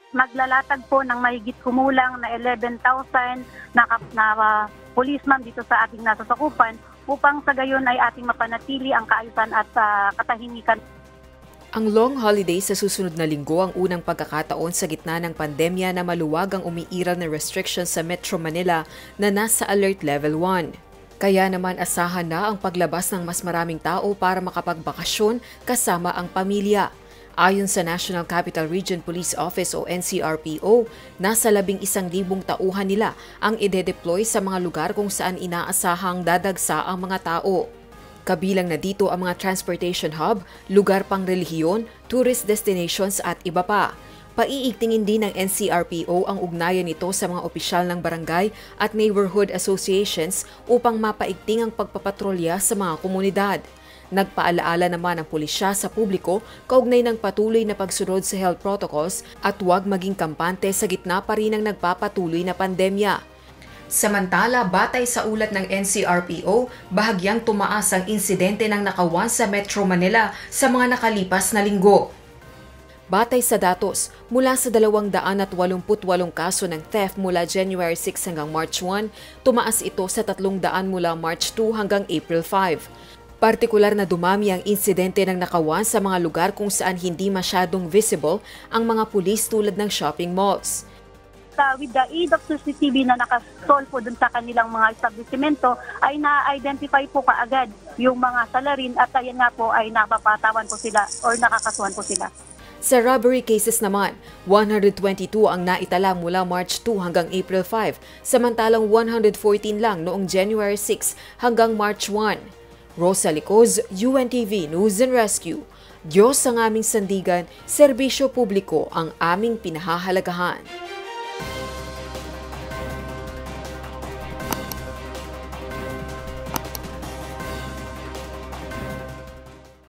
maglalatag po ng mahigit kumulang na 11,000 na policeman dito sa ating nasasakupan upang sa gayon ay ating mapanatili ang kaayusan at katahimikan. Ang long holiday sa susunod na linggo ang unang pagkakataon sa gitna ng pandemya na maluwag ang umiiral na restrictions sa Metro Manila na nasa Alert Level 1. Kaya naman asahan na ang paglabas ng mas maraming tao para makapagbakasyon kasama ang pamilya. Ayon sa National Capital Region Police Office o NCRPO, nasa 11,000 tauhan nila ang ide-deploy sa mga lugar kung saan inaasahang dadagsa ang mga tao. Kabilang na dito ang mga transportation hub, lugar pang relihiyon, tourist destinations at iba pa. Paiigtingin din ng NCRPO ang ugnayan nito sa mga opisyal ng barangay at neighborhood associations upang mapaigting ang pagpapatrolya sa mga komunidad. Nagpaalaala naman ang pulisya sa publiko kaugnay ng patuloy na pagsunod sa health protocols at huwag maging kampante sa gitna pa rin ng nagpapatuloy na pandemya. Samantala, batay sa ulat ng NCRPO, bahagyang tumaas ang insidente ng nakawan sa Metro Manila sa mga nakalipas na linggo. Batay sa datos, mula sa 288 kaso ng theft mula January 6 hanggang March 1, tumaas ito sa 300 mula March 2 hanggang April 5. Partikular na dumami ang insidente ng nakawan sa mga lugar kung saan hindi masyadong visible ang mga pulis tulad ng shopping malls. With the aid of CCTV na nakastall po dun sa kanilang mga establishmento ay na-identify po kaagad yung mga salarin at ayan nga po ay napapatawan po sila or nakakasuhan po sila. Sa robbery cases naman, 122 ang naitala mula March 2 hanggang April 5, samantalang 114 lang noong January 6 hanggang March 1. Rosa Licoz, UNTV News and Rescue. Diyos ang aming sandigan, serbisyo publiko ang aming pinahahalagahan.